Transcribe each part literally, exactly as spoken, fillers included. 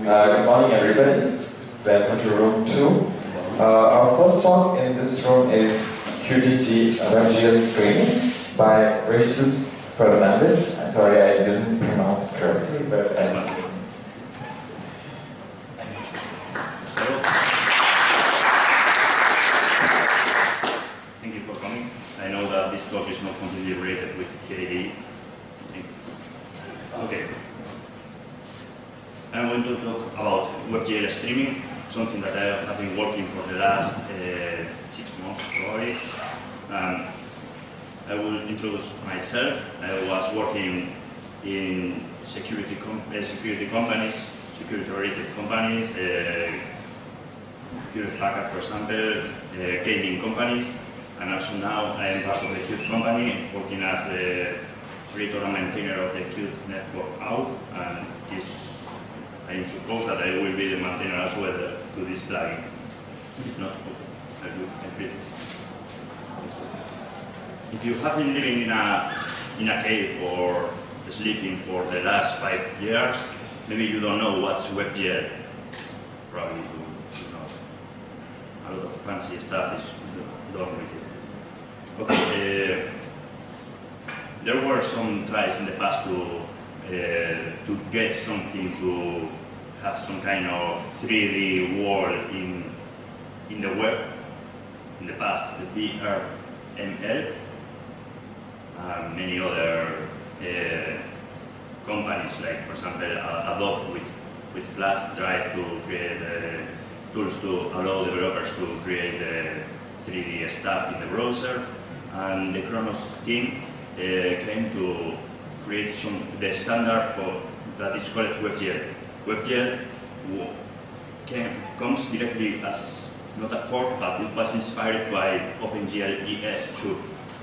Uh, good morning, everybody. Welcome to room two. Uh, our first talk in this room is Q T G WebGL Streaming by Regis Fernandez. I'm sorry I didn't pronounce it correctly, but I Thank you for coming. I know that this talk is not completely related with K D E. Okay. I'm going to talk about WebGL streaming, something that I have been working for the last uh, six months probably. Um, I will introduce myself. I was working in security, com uh, security companies, security-related companies, uh, Hewlett Packard, for example, uh, gaming companies, and also now I am part of the Qt company, working as the creator and maintainer of the Qt network out, and this, I suppose that I will be the maintainer as well to this plugin. If not, I will complete it. If you have been living in a in a cave or sleeping for the last five years, maybe you don't know what's WebGL. Probably you, you know. A lot of fancy stuff is done with it. Okay. Uh, there were some tries in the past to uh, to get something to have some kind of three D world in in the web. In the past, the V R M L. Uh, many other uh, companies, like for example uh, Adobe with, with Flash Drive to create uh, tools to allow developers to create uh, three D stuff in the browser, and the Kronos team uh, came to create some the standard for that is called WebGL. WebGL came, comes directly as not a fork, but it was inspired by OpenGL E S two.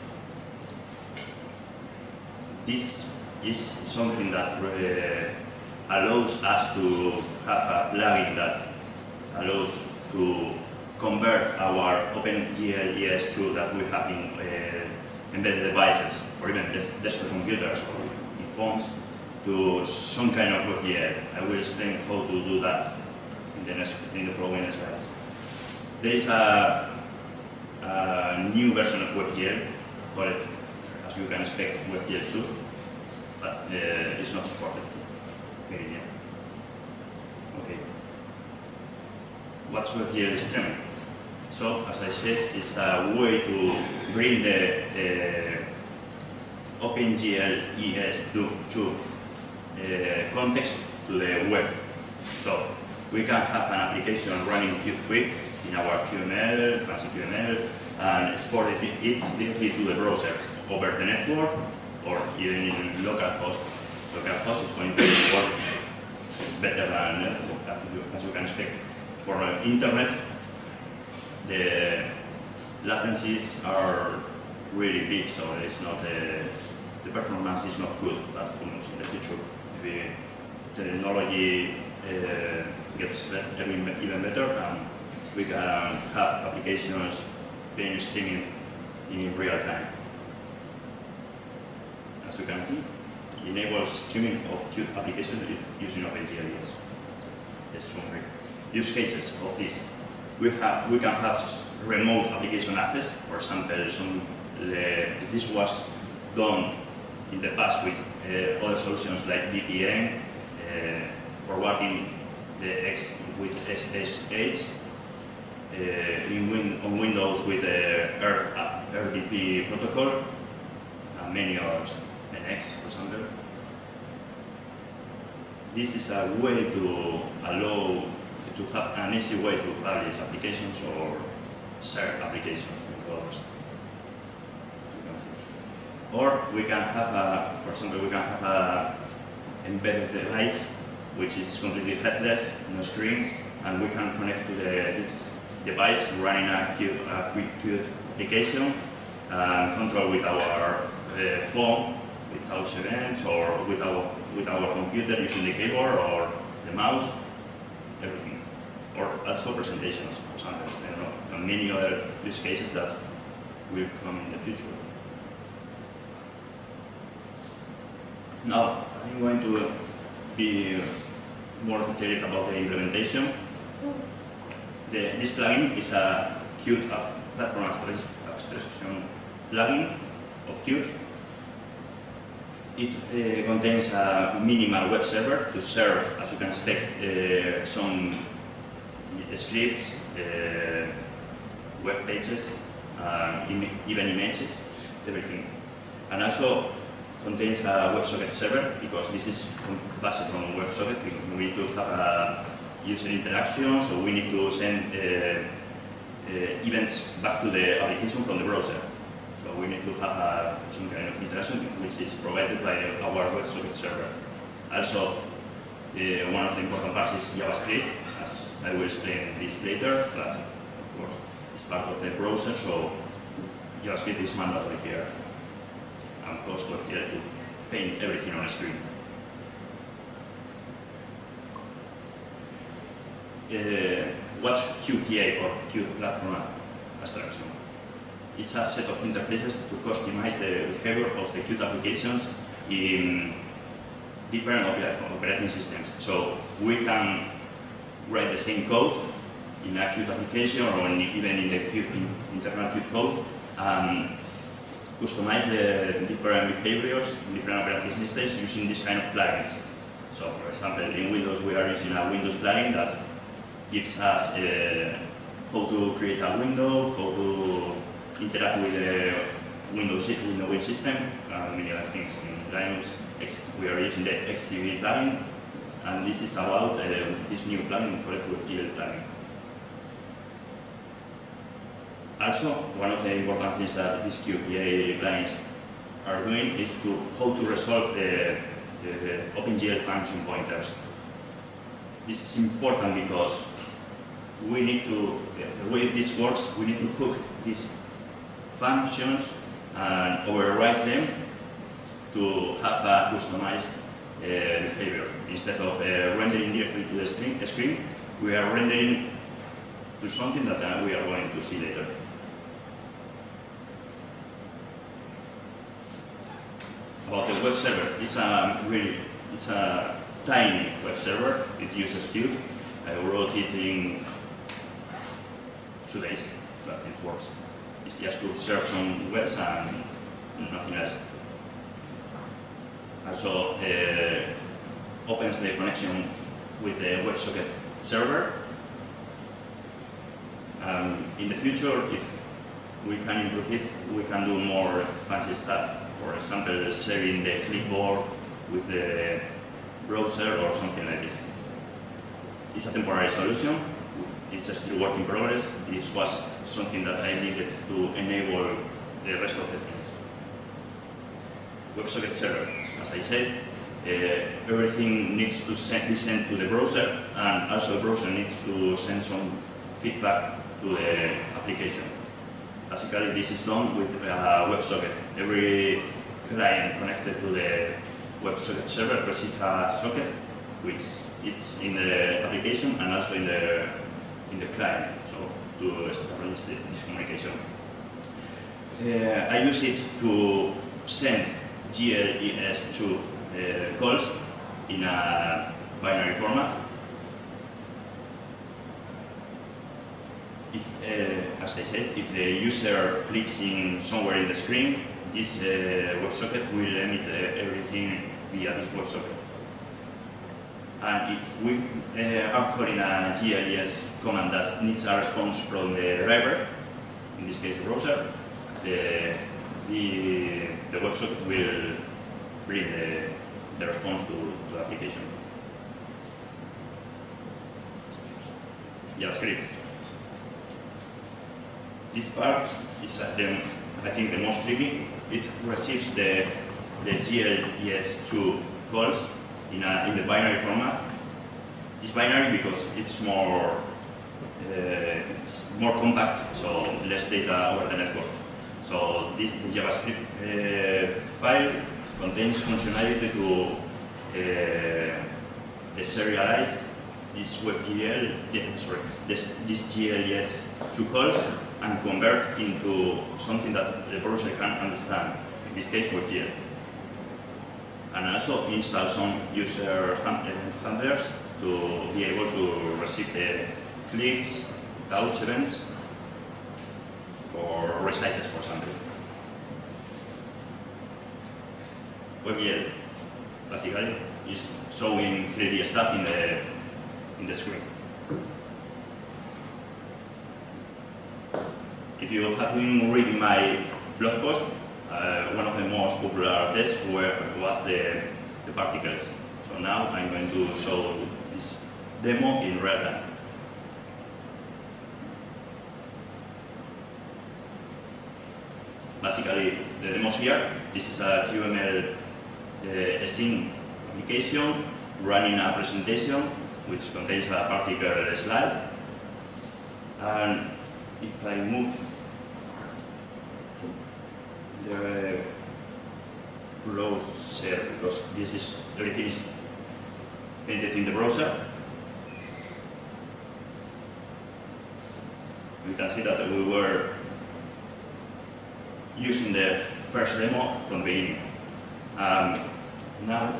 This is something that uh, allows us to have a plugin that allows to convert our OpenGL E S two that we have in uh, embedded devices, or even desktop computers or in phones, to some kind of WebGL. I will explain how to do that in the, next, in the following slides. There is a, a new version of WebGL called, as you can expect, WebGL two, but uh, it's not supported here yet. Okay. What's WebGL streaming? So, as I said, it's a way to bring the uh, OpenGL E S two uh, context to the web. So, we can have an application running Qt quick in our Q M L, fancy Q M L, and export it directly to the browser over the network, or even in localhost. Localhost is going to work better than network, as you can expect. For uh, internet, the latencies are really big, so it's not uh, the performance is not good. But who knows, in the future, maybe technology uh, gets even better, and we can have applications being streaming in real time. As you can see, it enables streaming of Qt applications using OpenGL E S. There's some use cases of this. We have we can have remote application access. For example, some the, this was done in the past with uh, other solutions like V P N, uh, forwarding the X with S S H. Uh, in win on Windows with the uh, R D P protocol, and many others. N X, for example. This is a way to allow to have an easy way to publish applications or share applications with others. Or we can have a, for example, we can have a embedded device which is completely headless, no screen, and we can connect to the, this device running a Qt, a quick Qt application and control with our uh, phone, with touch events, or with our with our computer using the keyboard or the mouse, everything. Or also presentations, for example, I don't know, and many other use cases that will come in the future. Now, I'm going to be more detailed about the implementation. The, this plugin is a Qt platform abstraction plugin of Qt. It uh, contains a minimal web server to serve, as you can expect, uh, some scripts, uh, web pages, uh, im even images, everything. And also contains a WebSocket server, because this is based on WebSocket. We need to have a user interaction, so we need to send uh, uh, events back to the application from the browser. So we need to have a, some kind of interaction which is provided by our WebSocket server. Also, uh, one of the important parts is JavaScript, as I will explain this later, but of course it's part of the browser, so JavaScript is mandatory here. And of course, we're here to paint everything on a screen. Uh, what's Qt P A, or Qt Platform Abstraction? It's a set of interfaces to customize the behavior of the Qt applications in different operating systems. So we can write the same code in a Qt application, or in, even in the Qt, in internal Qt code, and customize the different behaviors in different operating systems using this kind of plugins. So, for example, in Windows we are using a Windows plugin that gives us uh, how to create a window, how to interact with the Windows, Windows system, and many other things. In Linux, we are using the X C V plugin, and this is about uh, this new plugin called WebGL plugin. Also, one of the important things that these Qt P A plugins are doing is to how to resolve the, the OpenGL function pointers. This is important because we need to, the way this works, we need to hook these functions and override them to have a customized uh, behavior. Instead of uh, rendering directly to the screen, screen, we are rendering to something that uh, we are going to see later. About the web server, it's a really, it's a tiny web server. It uses Qt. I wrote it in two days, but it works. It's just to serve some webs and nothing else. Also, uh, opens the connection with the WebSocket server. Um, in the future, if we can improve it, we can do more fancy stuff. For example, sharing the clipboard with the browser or something like this. It's a temporary solution. It's still work in progress. This was something that I needed to enable the rest of the things. WebSocket server, as I said, uh, everything needs to send, be sent to the browser, and also the browser needs to send some feedback to the application. Basically, this is done with uh, WebSocket. Every client connected to the WebSocket server receives a socket, which it's in the application and also in the in the client, so to establish this communication. Uh, I use it to send G L E S two uh, calls in a binary format. If, uh, as I said, if the user clicks in somewhere in the screen, this uh, WebSocket will emit uh, everything via this WebSocket. And if we uh, are calling a G L E S command that needs a response from the driver, in this case the browser, the, the, the WebSocket will bring the, the response to, to the application. JavaScript. This part is, uh, the, I think, the most tricky. It receives the, the G L E S two calls in, a, in the binary format. It's binary because it's more, uh, it's more compact, so less data over the network. So this, the JavaScript uh, file contains functionality to uh, deserialize this WebGL, yeah, sorry, this, this G L E S two calls and convert into something that the browser can understand, in this case WebGL. And also install some user handlers to be able to receive the clicks, touch events, or resizes, for example. WebGL basically is showing three D stuff in the in the screen. If you have been reading my blog post, uh, one of the most popular tests were, was the, the particles. So now I'm going to show this demo in real time. Basically, the demos here, this is a Q M L uh, async application running a presentation which contains a particle slide. And if I move the browser, because this is everything is painted in the browser, we can see that we were using the first demo from the beginning. Um, now,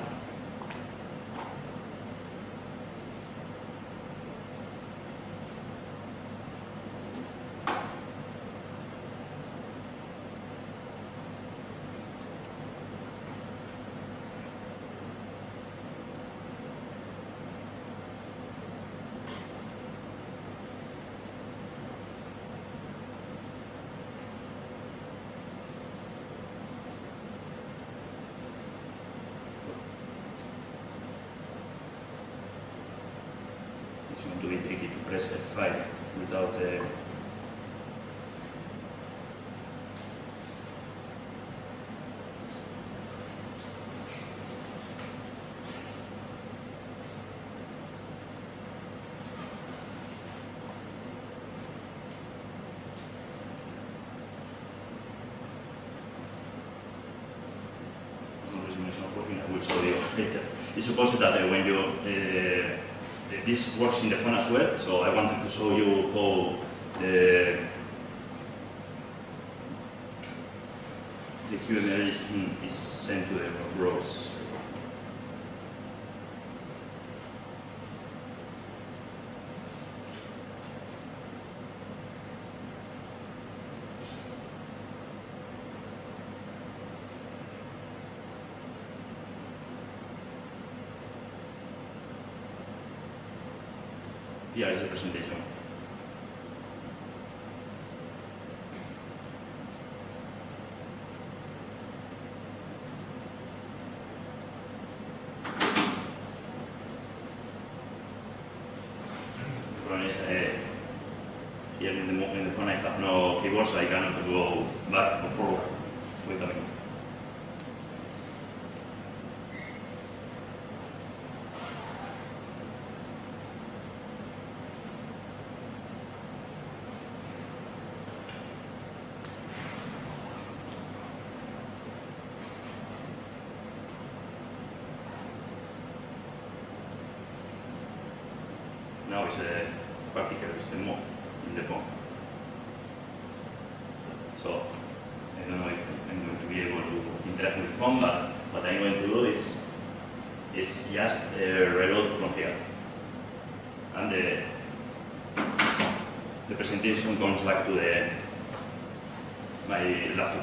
it's going to be tricky to press F five without the I will show you later. It's supposed that uh, when you uh, this works in the phone as well, so I wanted to show you how the, the Q M L is, is sent to the browser. Here is the presentation. The problem is, uh, here in the, in the phone I have no keyboard, so I cannot go back or forward. Wait a minute. Now it's a particle, it's the mode in the phone. So I don't know if I'm going to be able to interact with the phone, but what I'm going to do is, is just uh, reload from here. And the, the presentation comes back to the, my laptop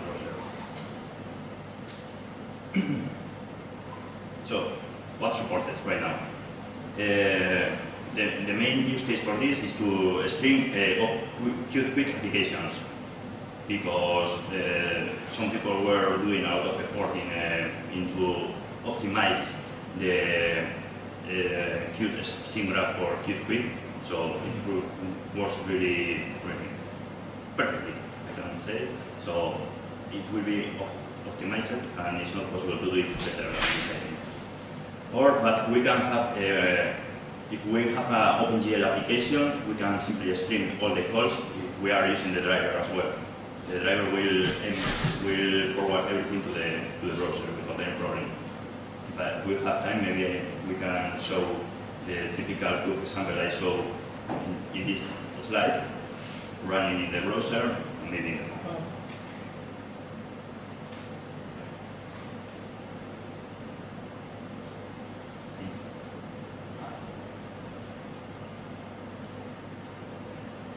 browser. So, what's supported right now? Uh, The, the main use case for this is to stream uh, Qt quick applications, because uh, some people were doing a lot of effort in, uh, into optimize the uh, Qt scene graph for Qt quick, so it works really, really perfectly, I can say. So it will be optimized, and it's not possible to do it better than this, I think. Or, but we can have a If we have an OpenGL application, we can simply stream all the calls if we are using the driver as well. The driver will will forward everything to the to the browser without any problem. If I, we have time, maybe we can show the typical proof example I saw in, in this slide, running in the browser and maybe in the phone.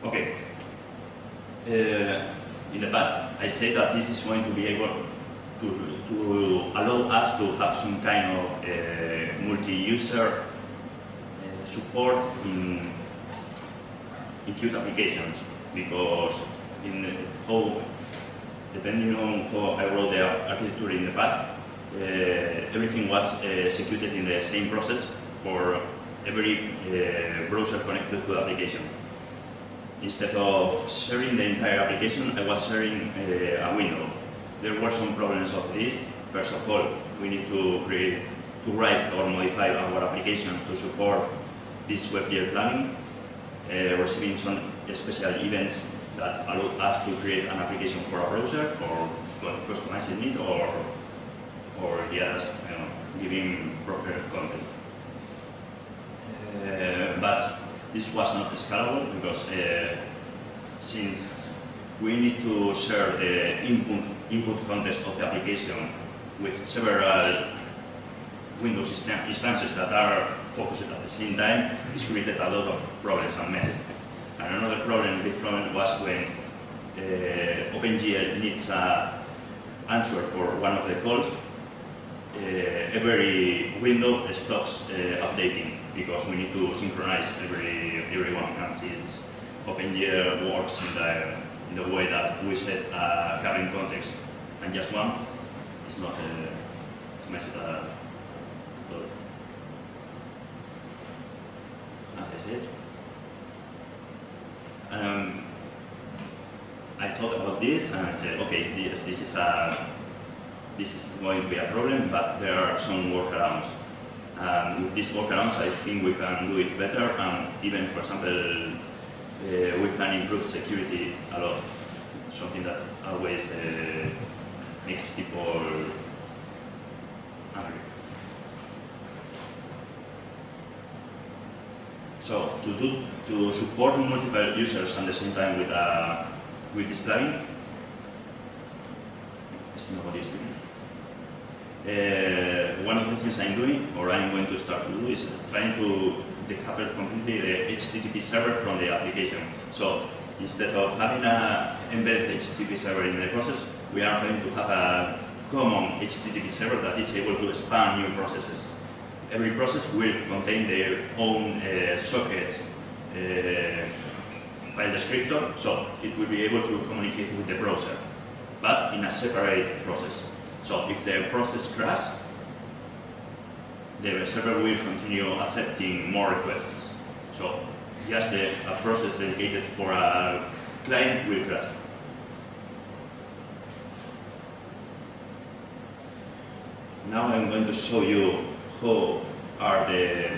Okay. Uh, in the past, I said that this is going to be able to, to allow us to have some kind of uh, multi-user uh, support in, in Qt applications, because in how, depending on how I wrote the architecture in the past, uh, everything was uh, executed in the same process for every uh, browser connected to the application. Instead of sharing the entire application, I was sharing uh, a window. There were some problems of this. First of all, we need to create, to write or modify our applications to support this WebGL planning, uh, receiving some special events that allow us to create an application for a browser, or customizing it, or, or just you know, giving proper content. Uh, but this was not scalable because uh, since we need to share the input, input context of the application with several Windows instances that are focused at the same time, this created a lot of problems and mess. And another problem, big problem, was when uh, OpenGL needs an answer for one of the calls. Uh, every window stops uh, updating, because we need to synchronize every everyone, and since OpenGL works in the in the way that we set a current context and just one, it's not uh, messed at all. As I said, um, I thought about this and I said, okay, yes, this is a this is going to be a problem, but there are some workarounds. And with these workarounds, I think we can do it better, and even, for example, uh, we can improve security a lot, something that always uh, makes people angry. So, to do to support multiple users at the same time with uh, with this plugin, is nobody speaking. Uh, one of the things I'm doing, or I'm going to start to do, is trying to decouple completely the H T T P server from the application. So instead of having an embedded H T T P server in the process, we are going to have a common H T T P server that is able to span new processes. Every process will contain their own uh, socket uh, file descriptor, so it will be able to communicate with the browser, but in a separate process. So if the process crashes, the server will continue accepting more requests. So just the, a process dedicated for a client will crash. Now I'm going to show you how are the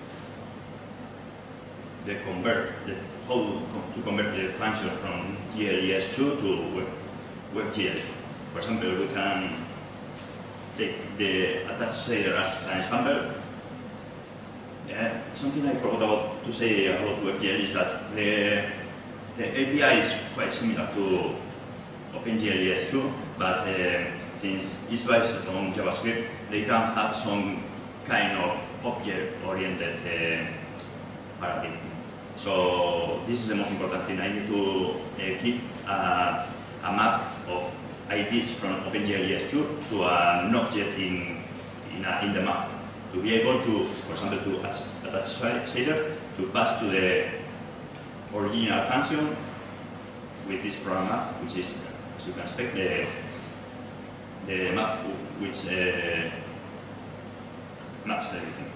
the convert the, how to convert the function from G L E S two to WebGL. For example, we can take the attached shader as an example. Yeah, something I forgot about to say about WebGL is that the, the A P I is quite similar to OpenGL E S two, but uh, since it's based on JavaScript, they can have some kind of object-oriented uh, paradigm. So this is the most important thing. I need to uh, keep uh, a map of I Ds from OpenGL E S two to an object in, in, a, in the map, to be able to, for example, to attach shader, to pass to the original function with this program map, which is, as you can expect, the, the map which uh, maps everything.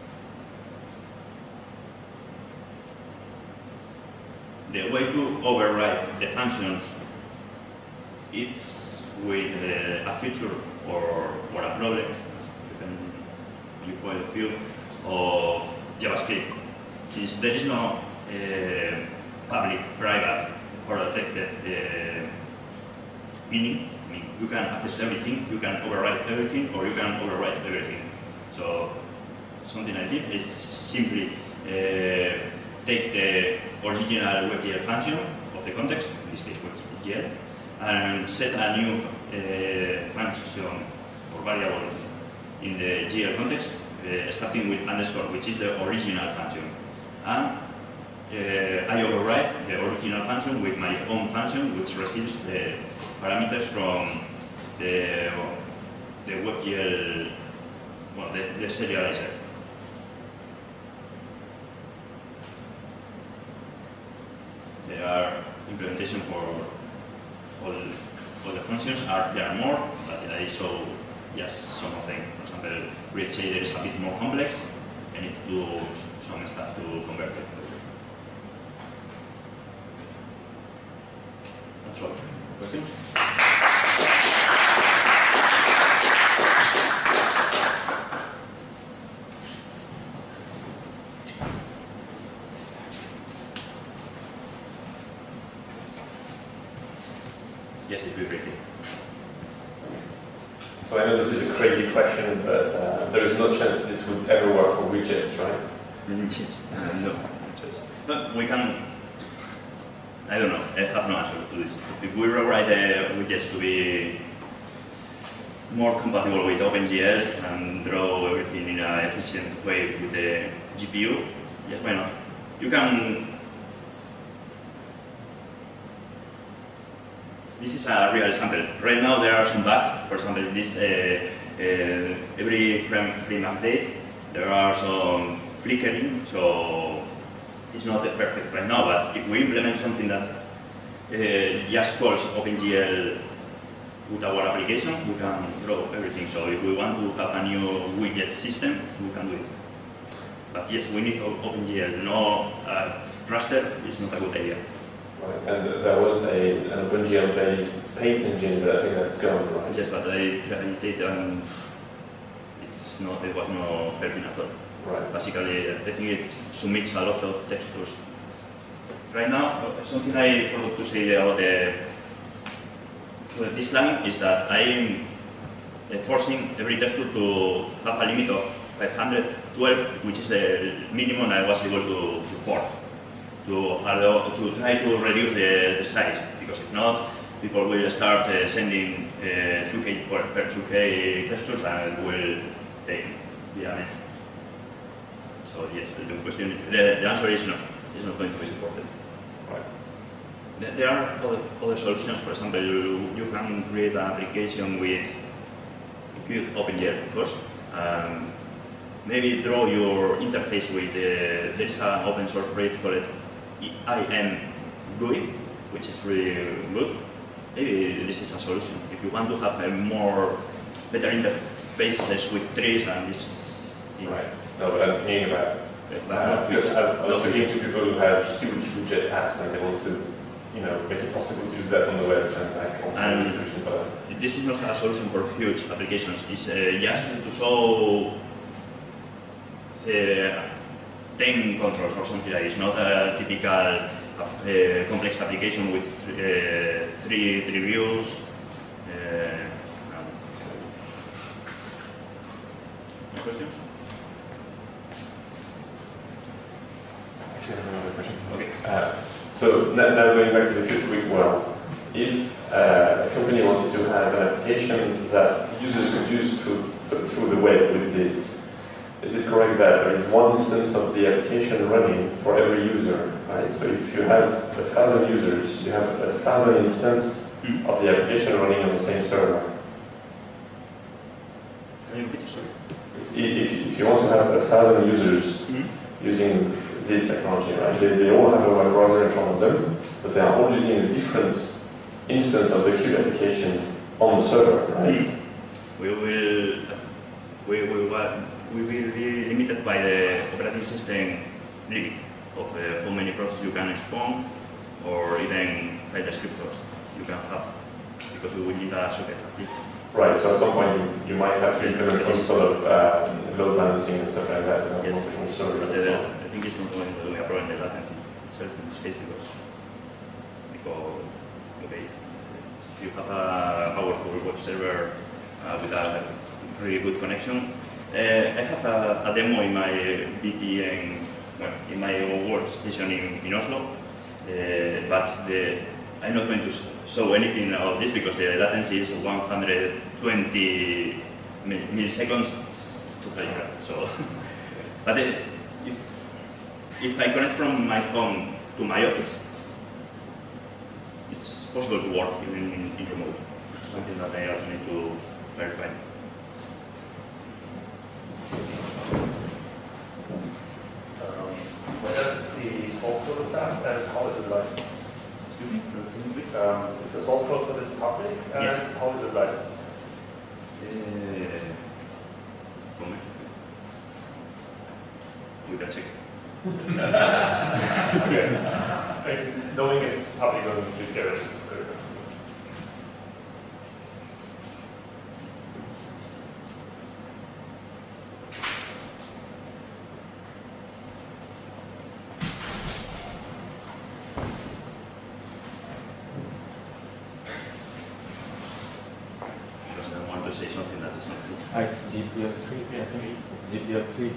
The way to override the functions, it's with uh, a feature or, or a problem, depending on your point of view, of JavaScript. Since there is no uh, public, private, or protected uh, meaning, I mean, you can access everything, you can overwrite everything, or you can overwrite everything. So something I did is simply uh, take the original WebGL function of the context, in this case WebGL, and set a new uh, function or variable in the G L context, uh, starting with underscore, which is the original function. And uh, I override the original function with my own function, which receives the parameters from the, the WebGL, well, the, the serializer. There are implementation for all, all the functions. Are there are more, but I saw just some of them. For example, create shader is a bit more complex. I need to do some stuff to convert it. That's all. Questions? Yes, it will be ready. So I know this is a crazy question, but uh, there is no chance this would ever work for widgets, right? Widgets? Uh, no. But we can. I don't know. I have no answer to this. If we rewrite the widgets to be more compatible with OpenGL and draw everything in an efficient way with the G P U, yes, why not? You can. This is a real example. Right now there are some bugs. For example, this uh, uh, every frame, frame update, there are some flickering, so it's not perfect right now. But if we implement something that uh, just calls OpenGL with our application, we can draw everything. So if we want to have a new widget system, we can do it. But yes, we need OpenGL. No uh, raster is not a good idea. Right. And there was a, an OpenGL-based paint engine, but I think that's gone, right? Yes, but I tried it and it's not, it was not helping at all. Right. Basically, I think it submits a lot of textures. Right now, something I forgot to say about the, this plugin is that I'm forcing every texture to have a limit of five hundred twelve, which is the minimum I was able to support. To allow to try to reduce the, the size, because if not, people will start uh, sending uh, two K per, per two K textures and it will take be a mess. So yes, the question, the, the answer is no, it's not going to be supported. Right. There are other, other solutions. For example, you, you can create an application with Qt OpenGL, of course. Um, maybe draw your interface with uh, there is an open source project called I M G U I, which is really good. Maybe this is a solution. If you want to have a more better interfaces with trees and this thing. Right. No, but I'm thinking about uh, because I'm not talking to people who have huge widget apps and they want to, you know, make it possible to use that on the web and like and a solution for that. This is not a solution for huge applications. It's uh, just to show the time controls or something like. It's not a typical uh, complex application with uh, three, three views. Uh, no. No questions? Actually, I have another question. Okay. Uh, so now, now going back to the Qt Quick world, if uh, a company wanted to have an application that users could use through, through the web with this, is it correct that there is one instance of the application running for every user, right? So if you have a thousand users, you have a thousand instances Mm. of the application running on the same server. Can you repeat it, sorry? If, if, if you want to have a thousand users Mm. using this technology, right? They, they all have a web browser in front of them, but they are all using a different instance of the Qt application on the server, right? Mm. We will we will we will be limited by the operating system limit of uh, how many processes you can spawn, or even file descriptors you can have, because we will need a socket at least. Right, so at some point you, you might have to implement some sort of uh, load balancing and stuff like that. To have Yes, multiple servers but and so uh, on. I think it's not going to be a problem in the latency itself in this case, because because okay, if you have a powerful web server uh, with a really good connection. Uh, I have a, a demo in my V P N, well, in my workstation in, in Oslo, uh, but the, I'm not going to show anything about this because the latency is one hundred twenty milliseconds. It's totally crap. So, but uh, if if I connect from my home to my office, it's possible to work even in, in remote. Something that I also need to verify. Um, where is the source code of that, and how is it licensed? Excuse me? Can you repeat? Um, is the source code for this public, and Yes. how is it licensed? Uh, moment. You can check. Okay. And knowing it's public, going to get it is good. Because I want to say something that is not true. Ah, it's G P L three, I think. G P L three.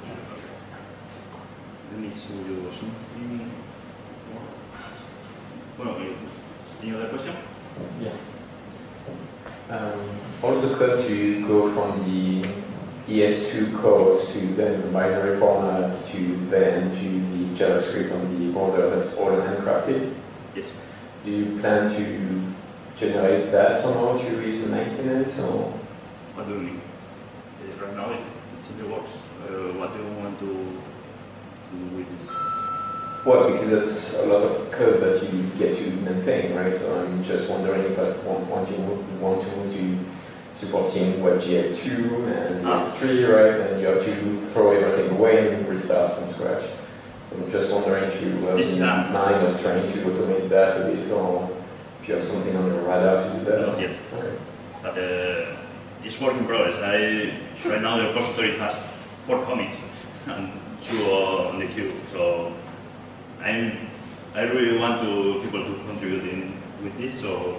Let me show you something more. Well, any other question? Yeah. Um, all the code to go from the E S two codes to then the binary format to then to the JavaScript on the border, that's all handcrafted. Yes. Do you plan to generate that somehow to use the maintenance or? What do you mean? Uh, right now it, it simply works. Uh, what do you want to do with this? Well, because it's a lot of code that you get to maintain, right? So I'm just wondering if I want, want, you want to move to supporting WebGL two and Ah. Web three, right? And you have to throw everything away and restart from scratch. So I'm just wondering if you have This, in um, mind of trying to automate that a bit, or if you have something on your radar to do that. Not yet. Okay. But uh, it's work in progress. I, right now the repository has four commits and two uh, on the queue. So I'm, I really want to people to contribute in with this. So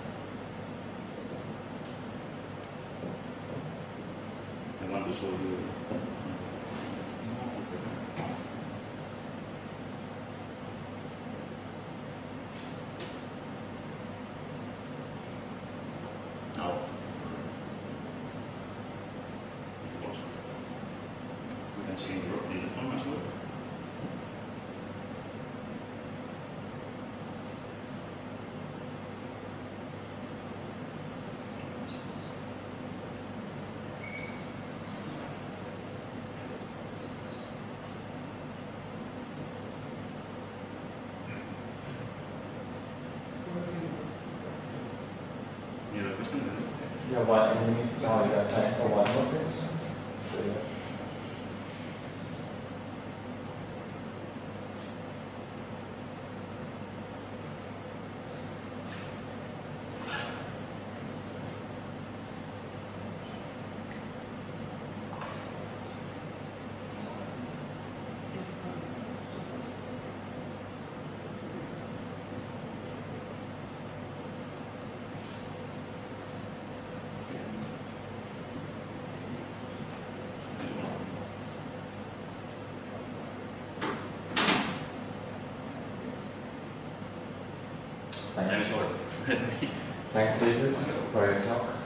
I want to show you. Now, it works. We can see in the, in the phone as well. Any other question? Yeah, one, and you- now you have time for one more question? So, yeah. Time is over. Thanks, Jesus, for your talk.